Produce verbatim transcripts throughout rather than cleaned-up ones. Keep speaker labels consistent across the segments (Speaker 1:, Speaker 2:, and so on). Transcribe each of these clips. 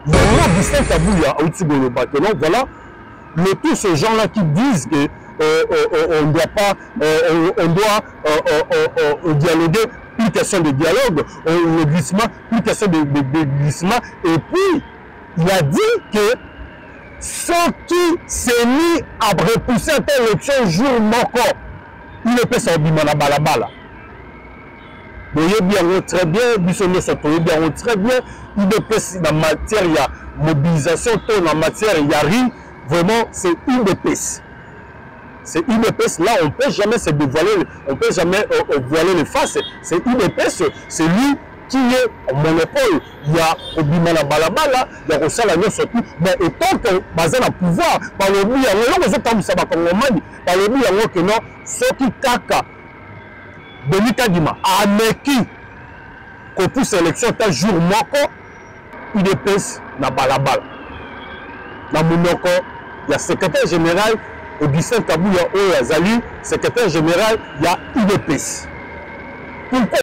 Speaker 1: Vraiment, Augustin Kabouya, voilà, le tous ces gens-là qui disent que euh, euh, on ne doit pas, euh, on doit euh, euh, euh, dialoguer, plus question de dialogue, euh, le glissement, plus question de, de, de glissement. Et puis, il a dit que ceux qui s'est mis à repousser cette élection jour moko, il peut s'abîmer la balabala. Vous voyez bien, très bien, bien, très bien, il peut dans matière, il y a mobilisation, en matière, il y a rien, vraiment, c'est une épaisse. C'est une épaisse, là, on ne peut jamais se dévoiler, on ne peut jamais euh, voiler les faces. C'est une épaisse, c'est lui qui est au monopole. Il y a Obimana Balabala, il y a Rossala surtout, mais autant que Bazan a pouvoir, par le but, il y a les autres ça va comme Romani, par le but, il y a que non, ceux qui kaka, Denis Kadima, a Meki, qu'on pousse l'élection, un jour, moko, une épaisse, na Balabala. Dans Mounoko, il y a secrétaire général, Augustin Kabouya Oyo Azali, secrétaire général, il y a U D P S. Pourquoi?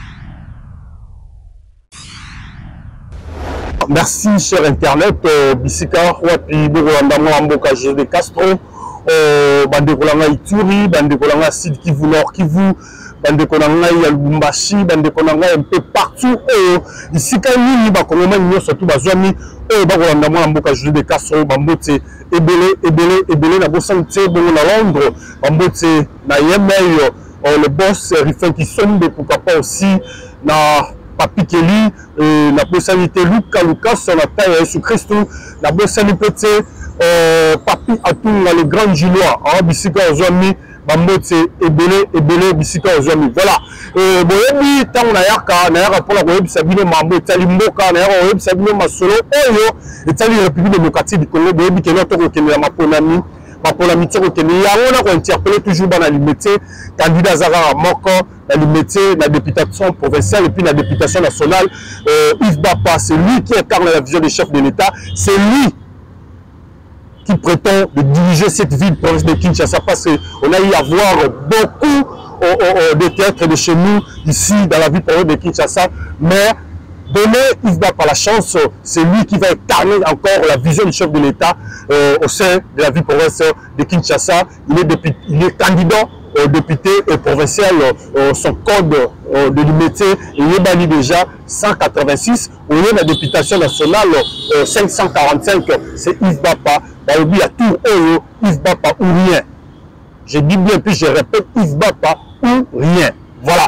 Speaker 1: Merci, cher Internet. Bisika, Wapi, Bourandamo, Amboka, G D Castro, Bandekolanga Ituri, Bandekolanga Sud Kivu, Nord Kivu, Bandekolanga Yalumbashi, Bandekolanga un peu partout. Ici, quand nous, nous sommes surtout Bazouami, Bourandamo, Amboka, G D Castro, Bambote. Ebele, ebele, ebele, na bosanté, bon na Londres, en botte, na Yemeyo, le boss Rifin qui sonne, pourquoi pas aussi, na Papi Kelly, na bosanité Luka Lucas, na taille sous Christ, na bosanité Papi Atou, le grand Gillois, hein, Bissika Ozwami, Bambote, ebele, ebele, Bissika Ozwami. Voilà. Boyebi, tant na yaka, na yaka pour la Boyebi Sabine Mambo, Tali Mboka, na yaka Boyebi Sabine Masolo, Oyo, et Tali République démocratique du Congo, Boyebi Kenya Toko Kenya Maponami, Maponami Toko Kenya, on a interpellé toujours dans la limite, candidat Zara Moko, la limite, la députation provinciale et puis la députation nationale, Yves Bapa, c'est lui qui incarne la vision des chefs de l'État, c'est lui qui prétend de diriger cette ville province de Kinshasa parce qu'on a eu à voir beaucoup oh, oh, oh, de théâtres de chez nous, ici, dans la ville province de Kinshasa, mais donner Yves Bapa la chance, c'est lui qui va incarner encore la vision du chef de l'État euh, au sein de la ville province de Kinshasa. Il est, député, il est candidat au député et provincial, euh, son code euh, de l'immunité, il est banni déjà cent quatre-vingt-six, on est la députation nationale euh, cinq cent quarante-cinq, c'est Yves Bapa. Il y a tout Oyo, Yves Bapa ou rien. Je dis bien, puis je répète, Yves Bapa ou rien. Voilà.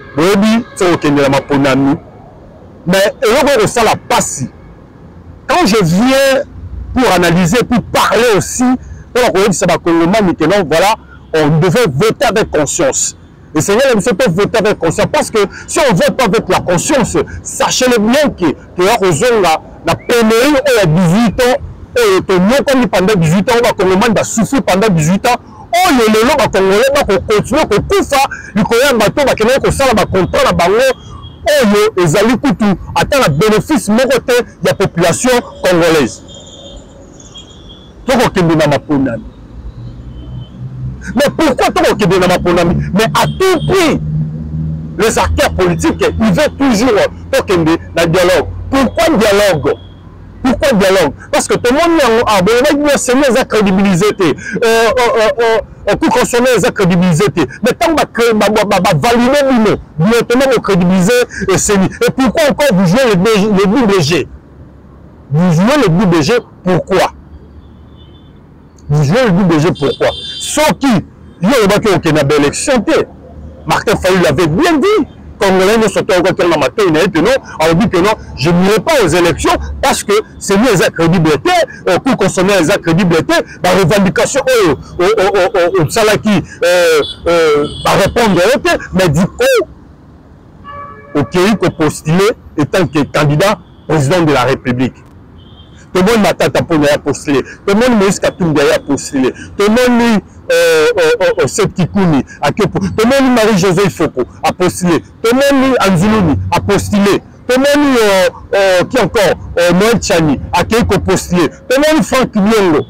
Speaker 1: Mais ça la passe. Quand je viens pour analyser, pour parler aussi, pour la voilà, on devait voter avec conscience. Et Seigneur, il ne faut pas voter avec conscience. Parce que si on ne vote pas avec la conscience, sachez-le bien que la pénurie à dix-huit ans, et que pendant dix-huit ans, on va souffrir pendant dix-huit ans. Oh, le lelo va continuer à courir, il y a un bateau qui va contrat la bango. Oh, les alliés coutu attend le bénéfice de la population congolaise. Mais pourquoi tu veux Mais à tout prix, les acteurs politiques, ils veulent toujours le dialogue. Pourquoi dialogue? Pourquoi dialogue? Parce que tout le monde a besoin de crédibiliser. On peut consommer les crédibiliser. Mais tant que vous validez vous crédibiliser. Et pourquoi encore vous jouez le double G? Vous jouez le double G, pourquoi? Vous jouez le double G, pourquoi? Sauf qui, il y a une belle élection. Martin Fayou l'avait bien dit. Congolais ne sont pas encore dans ma tête, non, on dit que non, je n'irai pas aux élections parce que c'est nous les crédibilité, pour consommer les crédibilité, la revendication au Salaki va répondre à eux, mais du coup, ok, qu'on postulé étant que candidat président de la République. Tout le monde m'a tapé à postuler, tout le monde Moïse Katumbi a postulé, tout le monde Seth Kikouni, tout le monde Marie-José Foko a postulé, tout le monde Anzuluni a postulé, tout le monde qui encore Noël Chani a postulé, tout le monde Franck Nyongo.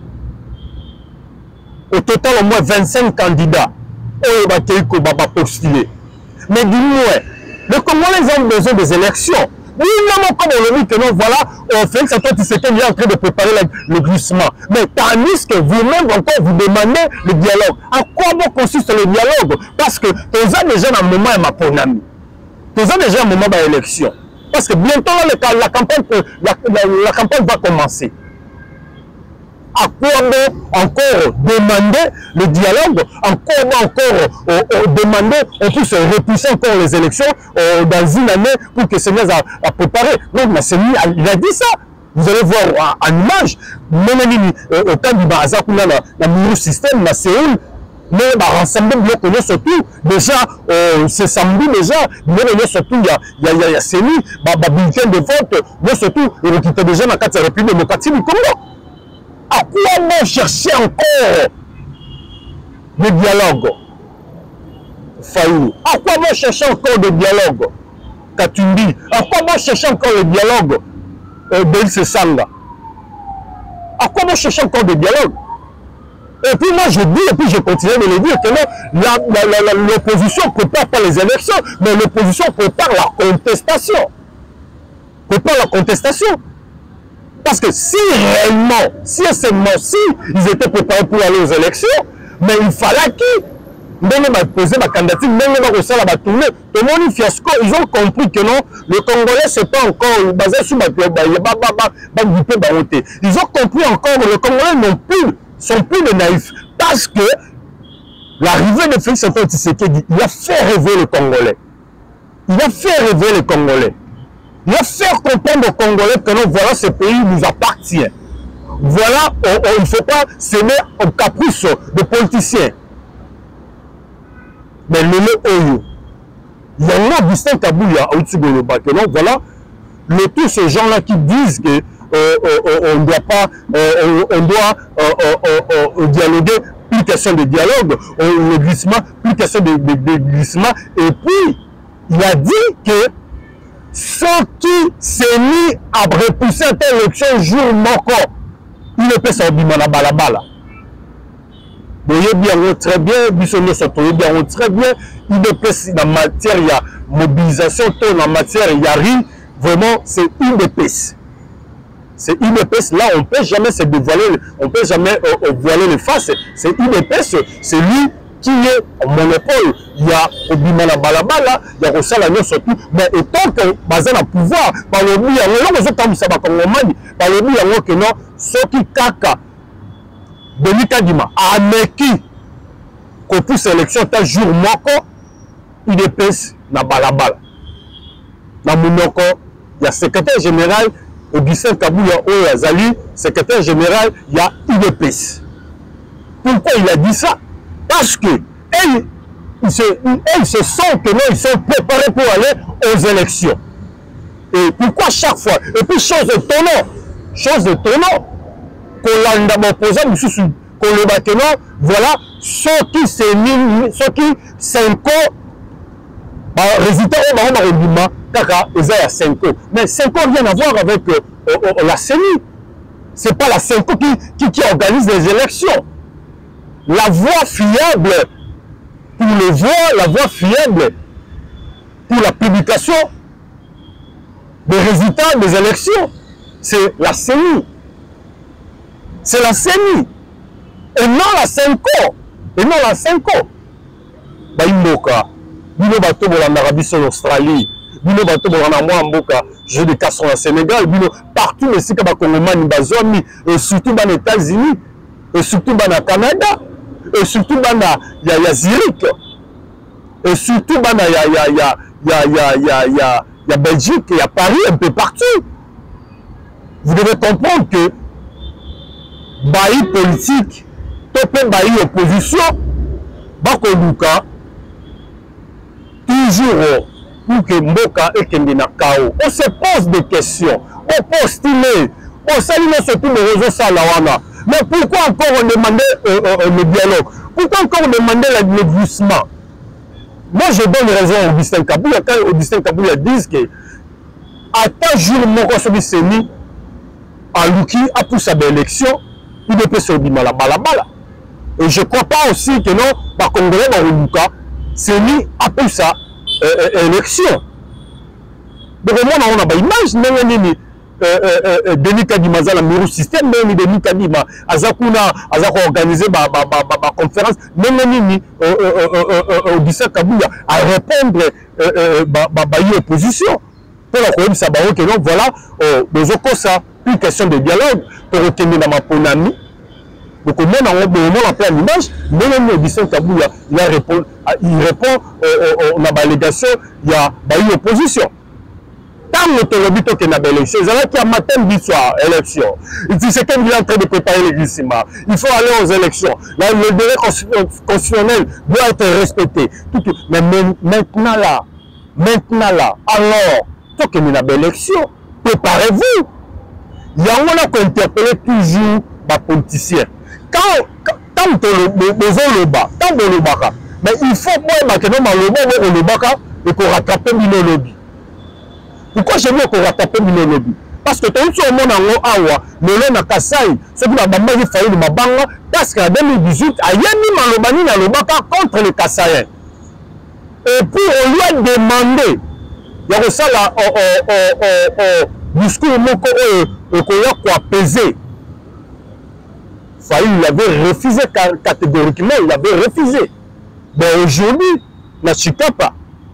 Speaker 1: Au total, au moins vingt-cinq candidats ont postulé. Mais dis-moi, les Congolais ont besoin des élections. Oui, non, comme on le dit que non, voilà, Félix Antoine Tshisekedi est en train de préparer le, le glissement. Mais tandis que vous-même encore vous demandez le dialogue. À quoi bon consiste le dialogue? Parce que tu as déjà un moment à ma ponami. Tu as déjà un moment d'élection. Parce que bientôt la, la, campagne, la, la, la campagne va commencer. À quoi bon encore demander le dialogue? Encore bon encore euh, euh, demander, on peut se repousser encore les élections euh, dans une année pour que Seigneur a, a préparé. Non, mais Seigneur, il a dit ça. Vous allez voir en, en image, même au temps du Baza, dans le système, dans Séoul, mais bah, ensemble, nous surtout, déjà, euh, c'est samedi déjà, nous surtout, il y a, il y a, il y a, il y a Séni, bah, bah, bulletin de vote, nous surtout, il y a déjà dans la République démocratique du Congo. À quoi bon chercher encore le dialogue? Fayoulou. À quoi bon chercher encore le dialogue? Katumbi. À quoi bon chercher encore le dialogue? euh, Belise Sanga. À quoi bon chercher encore le dialogue? Et puis moi je dis, et puis je continue de le dire, que l'opposition ne prépare pas les élections, mais l'opposition prépare la contestation. Prépare la contestation. Parce que si réellement, si seulement si ils étaient préparés pour aller aux élections, mais il fallait qu'ils même poser ma candidature, même ça la tournée. Tout le monde fiasco, ils ont compris que non, le Congolais c'est pas encore basé sur ma ils ont compris encore que le Congolais non plus sont plus de naïfs. Parce que l'arrivée de Félix Antoine Tshisekedi, il a fait rêver le Congolais. Il a fait rêver le Congolais. Il va faire comprendre aux Congolais que non, voilà, ce pays nous appartient. Voilà, on, on, il ne faut pas s'aimer au caprice de politiciens. Mais le le Oyo, il y a un Augustin Kabouya au-dessus de l'Oba, que non, voilà, le, tous ces gens-là qui disent que euh, euh, on doit pas, euh, on doit euh, euh, euh, dialoguer, plus question de dialogue, euh, le glissement, plus question de, de, de glissement. Et puis, il a dit que ceux qui s'est mis à repousser cette élection jour moko, il ne peut s'abîmer à balabala. Vous voyez bien, très bien, bien, très bien, il ne peut, dans matière, il y a mobilisation, dans matière, il y a rien, vraiment, c'est une épaisse. C'est une épaisse, là, on ne peut jamais se dévoiler, on ne peut jamais euh, voiler les faces, c'est une épaisse, c'est lui qui est au monopole. Il y a Obimana Balabala, il y a Rossala surtout, mais étant que Bazan a pouvoir, par le but, il y a les autres ça va comme Romani, par le but, il y a que non, ceux qui kaka, Denis Kadima, à Meki, qu'on pousse l'élection, un jour moko, il est pèse na Balabala. Dans Mounoko, il y a secrétaire général, Augustin Kabouya Oyazali, secrétaire général, il y a I D P S. Pourquoi il a dit ça? Parce que elles, ils, se, elles se sentent que non, ils sont préparés pour aller aux élections. Et pourquoi chaque fois? Et puis chose étonnante, chose étonnante, qu'on l'a dans opposant, qu'on le bat non, voilà, ceux qui s'est mis, ceux qui cinq ans, bah, résultat, on va avoir Kaka, ils ont cinq ans. Mais cinq ans rien à voir avec euh, euh, la C E N I. Ce n'est pas la cinq ans qui, qui, qui organise les élections. La voie fiable pour le voix, la voie fiable pour la publication des résultats des élections, c'est la C E N I. C'est la C E N I. Et non la cinq ans. Et non la cinq ans. Baïmboka, Bino Bato en Arabie Saoudite, en Australie, Bino Bato en Mboka, jeu de casse en Sénégal, Bino partout, mais c'est comme Congomani, Bazomi, et surtout dans les États-Unis, et surtout dans le Canada. Et surtout, il y a Zurich. Et surtout, il y a Belgique, il y a Paris, un peu partout. Vous devez comprendre que bailli politique, topé bailli opposition, Bakoluka, toujours pour que Mboka et Kendina Kao. On se pose des questions, on postule, on salue surtout les réseaux Salawana. Mais pourquoi encore on demandait euh, euh, le dialogue? Pourquoi encore on demandait le glissement? Moi je donne raison à Augustin Kabouya quand Augustin Kabouya dit que à tel jour mon conseil s'est mis à Luki à pousser à l'élection, il ne peut se dire la balabala. Et je ne crois pas aussi que non, par Congolais dans Luka s'est mis à pousser à l'élection. donc on a ba image ndenge nini Denis Kadima za la miro système ndenge Denis Kadima azakuna azako organiser ba ba ba ba conférence ndenge nini Augustin Kabuya à répondre ba ba ba opposition pour la koyebisa ba que non voilà bozoko ça une question de dialogue pour retenir dans ma ponami. Donc, on a plein d'image, mais Augustin Kabuya, il répond, il répond à la allégation, il y a une opposition. Tant que le but est une élection, il y a qui a matin du soir, élection. Il dit c'est qu'il est en train de préparer l'église. Il faut aller aux élections. Là, le délai constitutionnel doit être respecté. Mais maintenant là, maintenant là, alors, tant qu'il y a une élection, préparez-vous. Il y a un qui interpelle toujours les politiciens. Quand tant que le bas, tant que le bas, mais il faut que nous le bas et qu'on rattrape le lobby. Pourquoi je veux qu'on rattrape le lobby? Parce que tout le monde a awa, mais là na Kasai, ce qui m'a demandé de faire le mabanga, parce qu'en deux mille dix-huit, il y a eu malobani na lobaka contre les Kasaïens. Et puis on lui a demandé, il y a ça là, au discours moko pour apaiser. Il avait refusé catégoriquement, il avait refusé. Mais aujourd'hui, na Chikapa,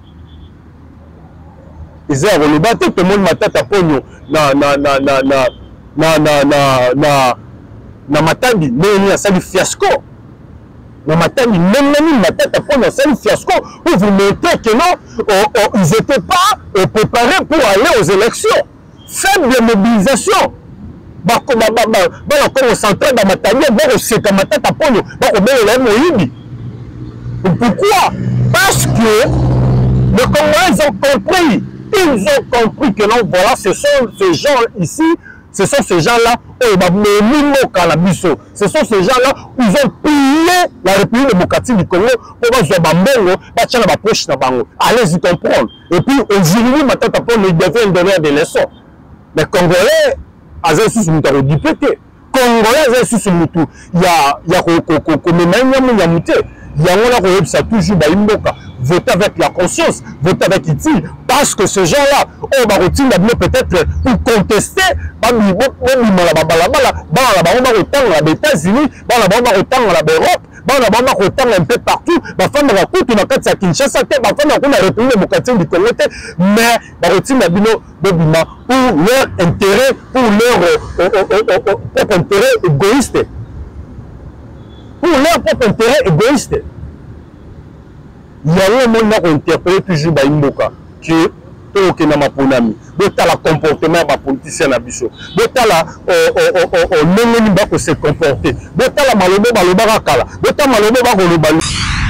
Speaker 1: ils ont le bateau, tout le monde m'a tête à pognon, na na na na na na na na na na matandi, mais il y a ça du fiasco. Na matandi, même même ma tête à pognon, ça du fiasco pour vous montrer que non, ils n'étaient pas préparés pour aller aux élections. Faible mobilisation. Bako ba ba ba ba ko centré dans matania ba c'est comme tête à pognon ba ko bela moyibi. Pourquoi? Parce que les Congolais ont compris, ils ont compris que non voilà ce sont ces gens ici, ce sont ces gens-là oh ba memo kalabiso. Ce sont ces gens-là ils ont pillé la République démocratique du Congo pour ba zo ba mbongo ba tchana ba poche na bango. Allez-y comprendre. Et puis aujourd'hui ma tête à pognon il devait donner des leçons. Les Congolais Aza sous mutaro dipete Congolais aza sous mutu ya ya ko ko ko memanya munyamute ya ngona ko yebisa toujours ba imboka voter avec la conscience voter avec utile parce que ces gens-là on va retirer peut-être pour contester ba bi bo bi la bala bala ba la ba on va retendre les États-Unis ba la ba on va retendre l'Europe ba la ba on va retendre un peu partout ba femme va couper na kati ya Kinshasa te ba femme na République démocratique du Congo mais ba retirer bino bobima pour leur intérêt, pour leur euh, euh, euh, euh, propre intérêt égoïste. Pour leur propre intérêt égoïste. Il y a un monde qui a interpellé toujours Baimboka, qui est au Kenama Ponami. Bota la comportement des politiciens à Bisso. Bota la non se comporter. Bota la malobe baloba kala. Bota malobe baloba.